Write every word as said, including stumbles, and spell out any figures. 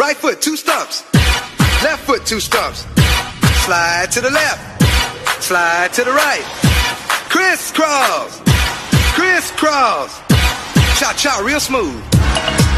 Right foot, two stumps. Left foot, two stumps. Slide to the left. Slide to the right. Crisscross. Crisscross. Cha-cha real smooth.